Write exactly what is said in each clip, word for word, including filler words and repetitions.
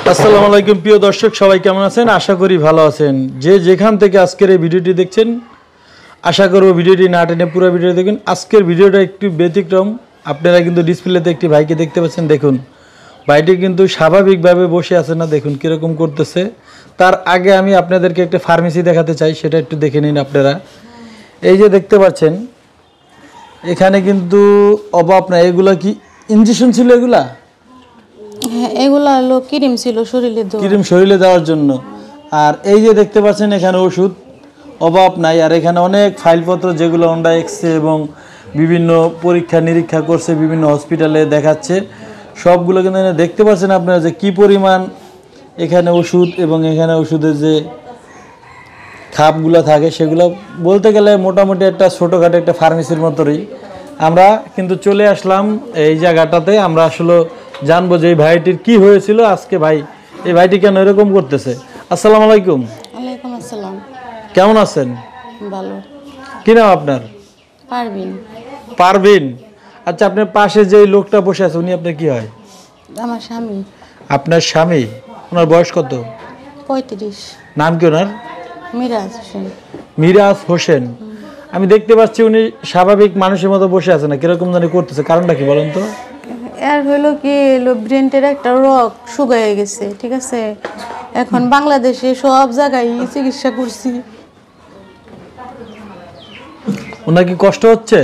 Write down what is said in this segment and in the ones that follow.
আসসালামু আলাইকুম প্রিয় দর্শক, সবাই কেমন আছেন? আশা করি ভালো আছেন। যে যেখান থেকে আজকের এই ভিডিওটি দেখছেন, আশা করব ভিডিওটি না টেনে পুরো ভিডিও দেখুন। আজকের ভিডিওটা একটু ব্যতিক্রম। আপনারা কিন্তু ডিসপ্লেতে একটি ভাইকে দেখতে পাচ্ছেন। দেখুন, ভাইটি কিন্তু স্বাভাবিকভাবে বসে আছে না, দেখুন কীরকম করতেছে। তার আগে আমি আপনাদেরকে একটা ফার্মেসি দেখাতে চাই, সেটা একটু দেখে নিন আপনারা। এই যে দেখতে পাচ্ছেন, এখানে কিন্তু অভাব না। এগুলা কি ইনজেকশন ছিল? এগুলা হ্যাঁ, এগুলা হলো ক্রিম ছিল শরীরে দেওয়া, ক্রিম শরীরে দেওয়ার জন্য। আর এই যে দেখতে পাচ্ছেন, এখানে ওষুধ অভাব নাই। আর এখানে অনেক ফাইলপত্র যেগুলো ওন্ডা এক্সরে এবং বিভিন্ন পরীক্ষা নিরীক্ষা করছে, বিভিন্ন হসপিটালে দেখাচ্ছে, সবগুলো কিন্তু দেখতে পাচ্ছেন আপনারা যে কী পরিমাণ এখানে ওষুধ এবং এখানে ওষুধের যে খাপগুলো থাকে, সেগুলো বলতে গেলে মোটামুটি একটা ছোটোখাটো একটা ফার্মেসির মতোই। আমরা কিন্তু চলে আসলাম এই জায়গাটাতে। আমরা আসলে জানবো যে এই ভাইটির কি হয়েছিল আজকে। ভাই, এই ভাইটি কেন এরকম করতেছে? আসসালামু আলাইকুম। ওয়ালাইকুম আসসালাম। কেমন আছেন? ভালো। কি নাম আপনার? পারবিন। পারবিন। আচ্ছা, আপনার পাশে যে লোকটা বসে আছে, উনি আপনার কি হয়? আমার স্বামী। আপনার স্বামী? ওনার বয়স কত? পঁয়ত্রিশ। নাম কি ওনার? মিরাজ হোসেন। মিরাজ হোসেন। আমি দেখতে পাচ্ছি উনি স্বাভাবিক মানুষের মতো বসে আছে না, কিরকম জানি করতেছে। কারণটা কি বলেন তো? এর হইলো কি, এলো ব্রেনের একটা রক শুকায় গেছে, ঠিক আছে। এখন বাংলাদেশে সব জায়গায় চিকিৎসা করছি। ওনার কি কষ্ট হচ্ছে?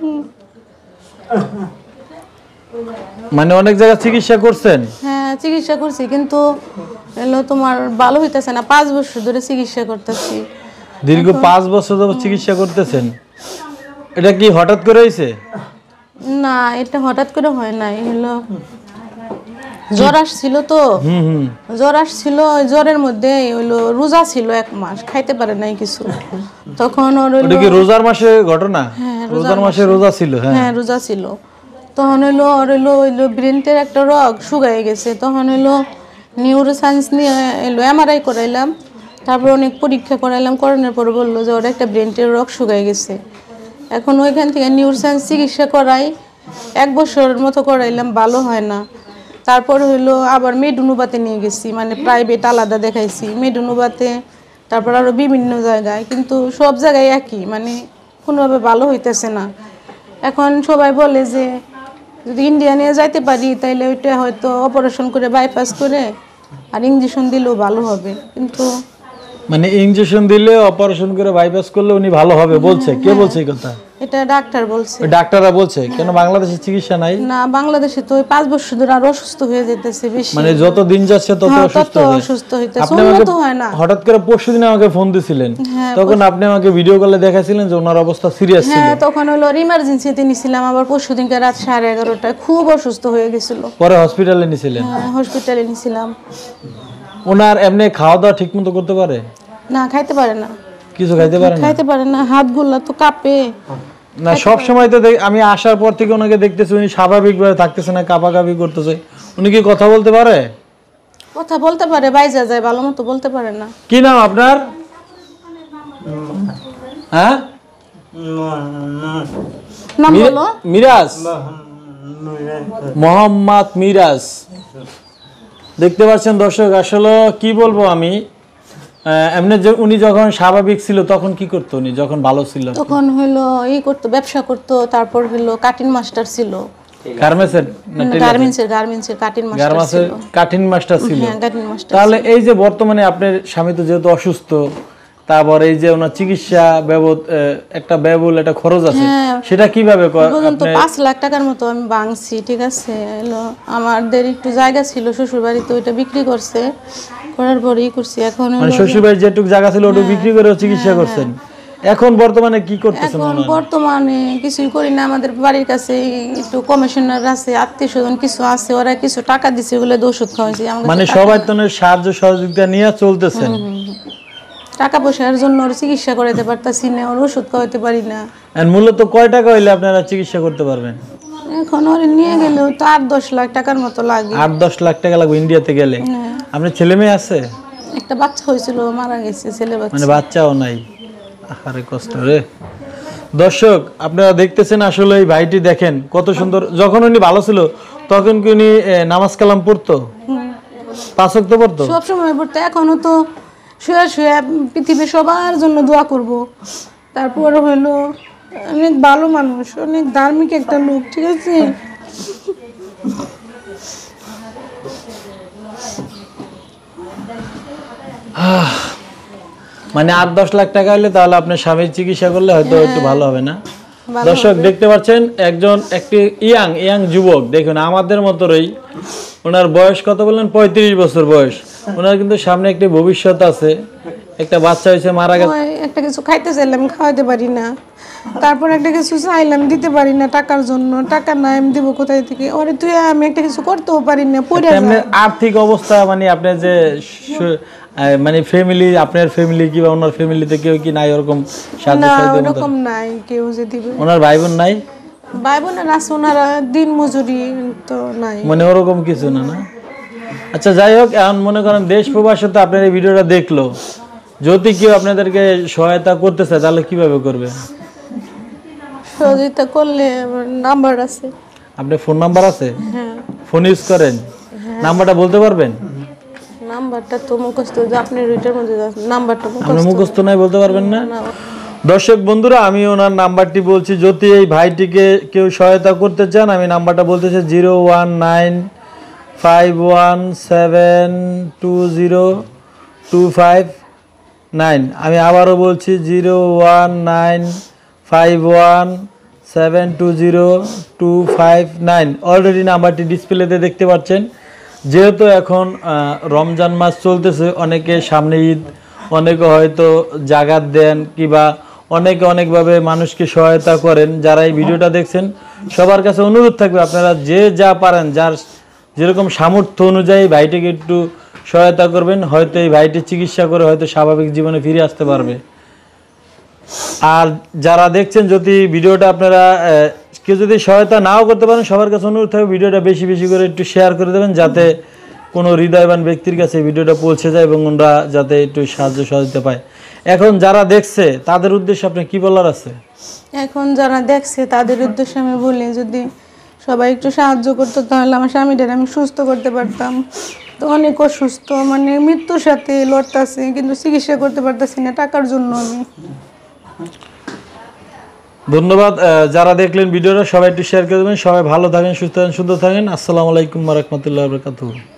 মানে অনেক জায়গায় চিকিৎসা করছেন? হ্যাঁ, চিকিৎসা করছি, কিন্তু এলো তোমার ভালো হইতেছে না। পাঁচ বছর ধরে চিকিৎসা করতেছি। দীর্ঘ পাঁচ বছর ধরে চিকিৎসা করতেছেন? এটা কি হঠাৎ করে হয়েছে? না, এটা হঠাৎ করে হয় নাই। হলো জ্বর আসছিল তো, জ্বর আসছিল। ওই জ্বরের মধ্যে হইলো রোজা ছিল, এক মাস খাইতে পারে নাই কিছু। তখন ওর হইলো কি রোজার মাসে ঘটনা? রোজার মাসে রোজা ছিল? হ্যাঁ, রোজা ছিল। তখন হইলো ওর হইলো হইলো ব্রেনের একটা রগ শুকায় গেছে। তখন হইলো নিউরো সায়েন্স নিয়ে এলো এমআরআই করাইলাম, তারপর অনেক পরীক্ষা করাইলাম। করানোর পর বললো যে ওর একটা ব্রেনের রগ শুকায় গেছে। এখন ওইখান থেকে নিউরো সায়েন্স চিকিৎসা করাই এক বছরের মতো করাইলাম, ভালো হয় না। তারপর হইলো আবার মেডুনুবাতে নিয়ে গেছি, মানে প্রাইভেট আলাদা দেখাইছি মেডুনুবাতে, তারপর আরও বিভিন্ন জায়গায়, কিন্তু সব জায়গায় একই, মানে কোনোভাবে ভালো হইতেছে না। এখন সবাই বলে যে যদি ইন্ডিয়া নিয়ে যাইতে পারি তাইলে ওইটা হয়তো অপারেশন করে বাইপাস করে আর ইঞ্জেকশন দিলেও ভালো হবে। কিন্তু মানে ইনজেকশন দিলে অপারেশন করে বাইপাস করলে উনি ভালো হবে বলছে? কে বলছে এই কথা? এটা ডাক্তার বলছে। ডাক্তাররা বলছে? কেন বাংলাদেশে চিকিৎসা নাই? না, বাংলাদেশে তো ওই পাঁচ বছর ধরে আর অসুস্থ হয়ে যেতেছে বেশি। মানে যত দিন যাচ্ছে তত অসুস্থ অসুস্থ হইতেছে, উন্নত হয় না। হঠাৎ করে পরশুদিন আমাকে ফোন দিছিলেন, তখন আপনি আমাকে ভিডিও কলে দেখাইছিলেন যে ওনার অবস্থা সিরিয়াস ছিল। হ্যাঁ, তখন হলো ইমার্জেন্সিতে নিছিলাম। আবার পরশুদিনকে রাত সাড়ে এগারোটায় খুব অসুস্থ হয়ে গেছিল, পরে হসপিটালে নিছিলেন? হ্যাঁ, হসপিটালে নিছিলাম। ওনার এমনি খাওয়া দাওয়া ঠিক মতো করতে পারে? না, খাইতে পারে না, কিছু খাইতে পারে না। খাইতে পারে না, হাতগুলো তো কাঁপে না। সব সময় তো আমি আসার পর থেকে ওনাকে দেখতেছি উনি স্বাভাবিকভাবে থাকতেছে না, কাঁপাকাঁপি করতেছে। উনি কি কথা বলতে পারে? কথা বলতে পারে, বাইজা যায়, ভালো মতো বলতে পারে না। কি নাম আপনার? হ্যাঁ, নাম বলো। মিরাজ, মোহাম্মদ মিরাজ। দেখতে পাচ্ছেন দর্শক, আসলে কি বলবো আমি, এমনি যে উনি যখন স্বাভাবিক ছিল তখন কি করতো? উনি যখন ভালো ছিল তখন হলো ই করতো, ব্যবসা করতো। তারপর হলো কাটিং মাস্টার ছিল, গার্মেন্টসের গার্মেন্টসের গার্মেন্টসের কাটিং মাস্টার ছিল। কাটিং মাস্টার ছিল। হ্যাঁ, কাটিং মাস্টার। তাহলে এই যে বর্তমানে আপনার স্বামী তো যেহেতু অসুস্থ, তারপর এই যে ওনার চিকিৎসা ব্যবত একটা ব্যয়বহুল একটা খরচ আছে, সেটা কিভাবে? তো পাঁচ লাখ টাকার মতো আমি ভাঙছি, ঠিক আছে। হলো আমাদের একটু জায়গা ছিল শ্বশুর বাড়িতে, ওইটা বিক্রি করছে, করার পরেই করছি। এখন মানে শ্বশুর বাড়ির যেটুকু জায়গা ছিল ওটা বিক্রি করে চিকিৎসা করছেন। এখন বর্তমানে কি করতেছেন? এখন বর্তমানে কিছুই করি না। আমাদের বাড়ির কাছে একটু কমিশনার আছে, আত্মীয় স্বজন কিছু আছে, ওরা কিছু টাকা দিছে, ওগুলো ওষুধ খাওয়াইছি। মানে সবাই তো সাহায্য সহযোগিতা নিয়ে চলতেছেন। টাকা পয়সার জন্য ওর চিকিৎসা করাইতে পারতাছি না, ওর ওষুধ খাওয়াইতে পারি না। আর মূলত কয় টাকা হইলে আপনারা চিকিৎসা করতে পারবেন? এখন ওরে নিয়ে গেলে তো আট দশ লাখ টাকার মতো লাগে। আট দশ লাখ টাকা লাগবে ইন্ডিয়াতে গেলে? আপনার ছেলে মেয়ে আছে? একটা বাচ্চা হয়েছিল, মারা গেছে, ছেলে বাচ্চা। মানে বাচ্চাও নাই? আরে কষ্ট রে। দর্শক আপনারা দেখতেছেন আসলে এই ভাইটি দেখেন কত সুন্দর। যখন উনি ভালো ছিল তখন কি উনি নামাজ কালাম পড়তো? পাঁচ ওয়াক্ত পড়তো সব সময় পড়তো। এখনো তো শুয়ে শুয়ে পৃথিবীর সবার জন্য দোয়া করব। তারপর হলো অনেক ভালো মানুষ, অনেক ধার্মিক একটা লোক, ঠিক আছে। মানে আট দশ লাখ টাকা হলে তাহলে আপনার স্বামীর চিকিৎসা করলে হয়তো একটু ভালো হবে না? দর্শক দেখতে পাচ্ছেন একজন একটি ইয়াং ইয়াং যুবক, দেখুন আমাদের মতোই, ওনার বয়স কত বললেন? পঁয়ত্রিশ বছর বয়স। ওনার কিন্তু সামনে একটি ভবিষ্যৎ আছে। একটা বাচ্চা হয়েছে, মারা গেছে, একটা কিছু খাইতে চাইলাম খাওয়াতে পারি না, তারপর একটা কিছু চাইলাম দিতে পারি না টাকার জন্য, টাকা নাই আমি দিব কোথায় থেকে? ওরে তুই আমি একটা কিছু করতেও পারি না, পড়ে যায়। আর্থিক অবস্থা মানে আপনার যে মানে ফ্যামিলি, আপনার ফ্যামিলি কি বা ওনার ফ্যামিলিতে কেউ কি নাই ওরকম সাহায্য? না ওরকম নাই কেউ যে দিবে। ওনার ভাই বোন নাই? ভাই বোনের আছে, ওনারা দিন মজুরি তো নাই, মানে ওরকম কিছু না না? আচ্ছা যাই হোক, এখন মনে করেন দেশ প্রবাসে তো আপনার এই ভিডিওটা দেখলো, যদি কেউ আপনাদেরকে সহায়তা করতে চায় তাহলে কিভাবে করবে? সহযোগিতা করলে নাম্বার আছে। আপনার ফোন নাম্বার আছে? হ্যাঁ। ফোন ইউজ করেন? নাম্বারটা বলতে পারবেন? নাম্বারটা তো মুখস্থ, যে আপনি রিটার মধ্যে নাম্বারটা আপনি মুখস্থ নাই, বলতে পারবেন না? দর্শক বন্ধুরা, আমি ওনার নাম্বারটি বলছি, যদি এই ভাইটিকে কেউ সহায়তা করতে চান, আমি নাম্বারটা বলতেছি zero one nine five one seven two zero two five nine. আমি আবারও বলছি zero one nine five one seven two zero two five nine. Already নাম্বারটি ডিসপ্লেতে দেখতে পাচ্ছেন। যেহেতু এখন রমজান মাস চলতেছে, অনেকে সামনে ঈদ, অনেকে হয়তো জাকাত দেন কিংবা অনেকে অনেকভাবে মানুষকে সহায়তা করেন। যারা এই ভিডিওটা দেখছেন সবার কাছে অনুরোধ থাকবে, আপনারা যে যা পারেন, যার যেরকম সামর্থ্য অনুযায়ী ভাইটিকে একটু সহায়তা করবেন। হয়তো এই ভাইটি চিকিৎসা করে হয়তো স্বাভাবিক জীবনে ফিরে আসতে পারবে। আর যারা দেখছেন, যদি ভিডিওটা আপনারা কেউ যদি সহায়তা নাও করতে পারেন, সবার কাছে অনুরোধ থাকবে ভিডিওটা বেশি বেশি করে একটু শেয়ার করে দেবেন, যাতে কোনো হৃদয়বান ব্যক্তির কাছে ভিডিওটা পৌঁছে যায় এবং ওনারা যাতে একটু সাহায্য সহযোগিতা পায়। এখন যারা দেখছে তাদের উদ্দেশ্যে আপনি কি বলার আছে? এখন যারা দেখছে তাদের উদ্দেশ্যে আমি বলি, যদি সবাই একটু সাহায্য করতো তাহলে আমার স্বামীটার আমি সুস্থ করতে পারতাম। তো অনেক অসুস্থ, মানে মৃত্যুর সাথে লড়তেছে, কিন্তু চিকিৎসা করতে পারতেছি না টাকার জন্য আমি। ধন্যবাদ। যারা দেখলেন ভিডিওটা সবাই একটু শেয়ার করে দেবেন। সবাই ভালো থাকেন, সুস্থ থাকেন, সুন্দর থাকেন। আসসালামু আলাইকুম ওয়া রাহমাতুল্লাহি ওয়া বারাকাতুহু।